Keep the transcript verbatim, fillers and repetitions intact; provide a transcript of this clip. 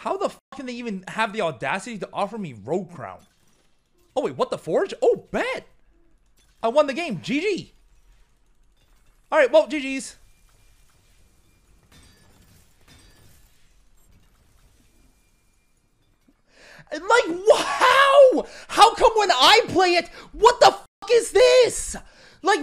How the fuck can they even have the audacity to offer me Rogue Crown? Oh, wait, what the Forge? Oh, bet. I won the game. G G. All right, well, G G's. Like, wow! How come when I play it, what the fuck is this?